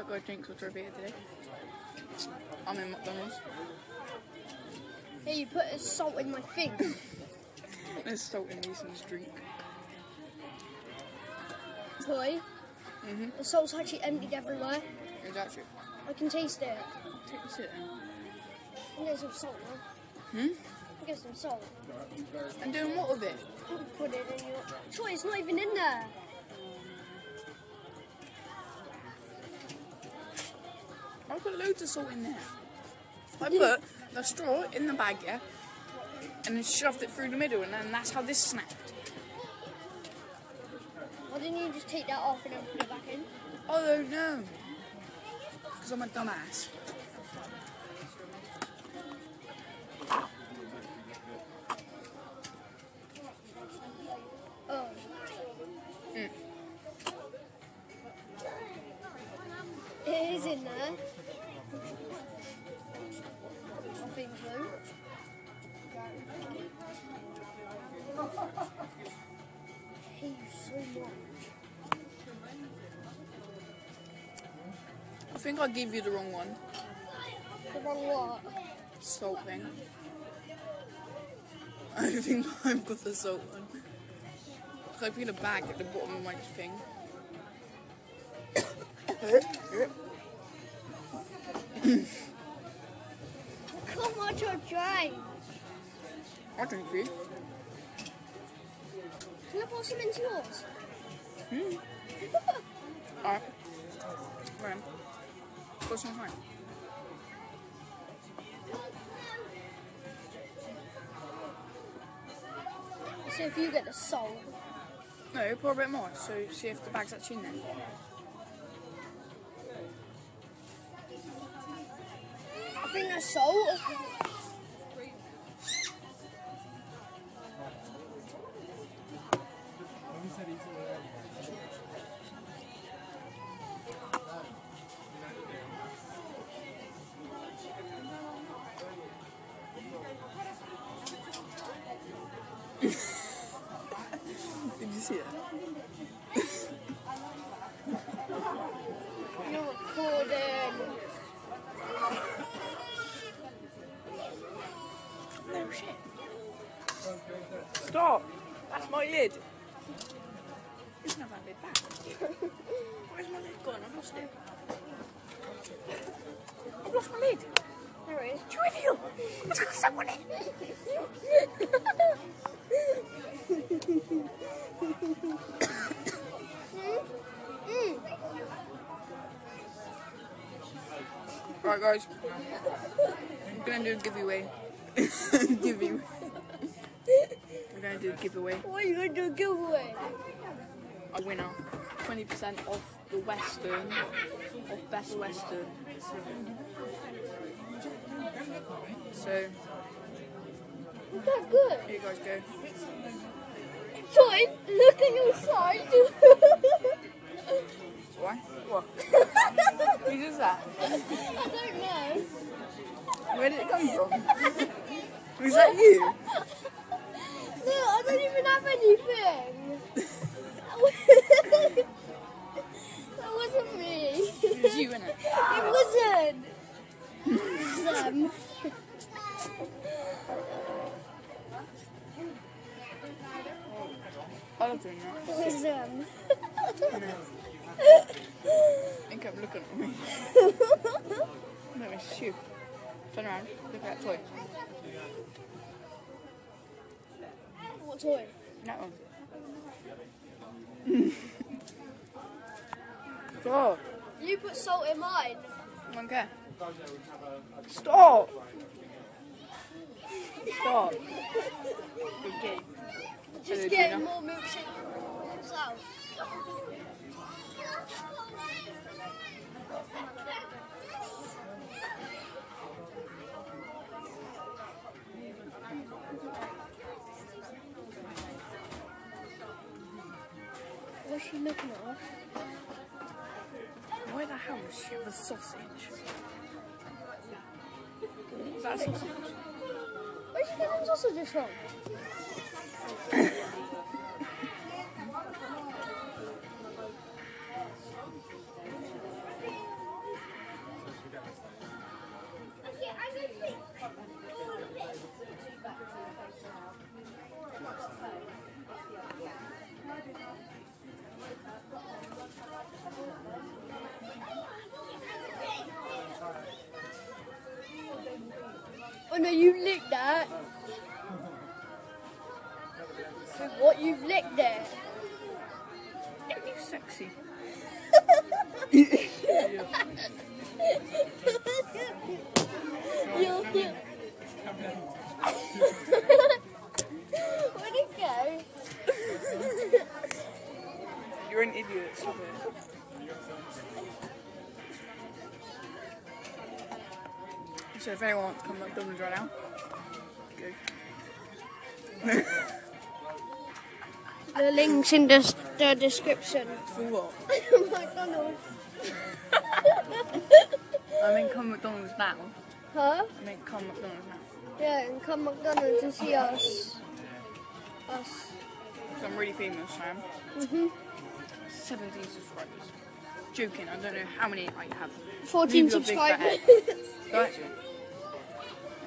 That guy drinks water over here today. I'm in McDonald's. Hey, you put salt in my thing. There's salt in Ethan's drink. Toy. The salt's actually emptied everywhere. Is that true? I can taste it. Taste it then. I'll get some salt now. I'll get some salt. And doing what with it? Put it in your... Toy, it's not even in there. I put loads of salt in there. I put the straw in the bag, yeah, and then shoved it through the middle, and then that's how this snapped. Why didn't you just take that off and then put it back in? Oh no, because I'm a dumbass. Oh. It is in there. I think so. I hate you so much. I think I gave you the wrong one. The wrong what? Salt thing. I think I've got the salt one. So I put in a bag at the bottom of my thing. Come on, you're dry. I'll drink for you. Can I put some into yours? Alright. Right. Put some time. So if you get the salt. No, pour a bit more, so see if the bag's actually in there. I think that's salt. Did you see that? You're recording. No shit. Stop! That's my lid. You can have that lid back. Where's my lid gone? I've lost it. I've lost my lid. There it is. You idiot! It's got someone in. Right, guys. I'm gonna do a giveaway. Giveaway. We're gonna do a giveaway. What are you going to do a giveaway? A winner. 20% off the Western. Off Best Western. So, Is that good? here you guys go. Toy, look at your side. Why? What? Who does that? I don't know. Where did it come from? Was that you? No, I don't even have anything. That wasn't me. It was you, innit? It wasn't. It was them. I love doing that. It was them. They kept looking at me. Let me shoot. Turn around. Look at that toy. What toy? That one. Stop. You put salt in mine. I don't care. Stop. Stop. Okay. Just getting more milkshake yourself. What's she looking at? Why the hell does she have a sausage? Is that a sausage? Where's she getting sausages from? Oh no, you licked that. What, you licked it? Ain't you sexy? Where'd it go? You're an idiot, stop it. So if anyone wants to come to McDonald's right now, go. The link's in the description. For what? McDonald's. I mean come McDonald's now. Huh? I mean come McDonald's now. Yeah, and come McDonald's and see us. Us. So I'm really famous, Sam. 17 subscribers. Joking, I don't know how many I have. 14 Maybe you're a big subscribers. fathead. Go actually.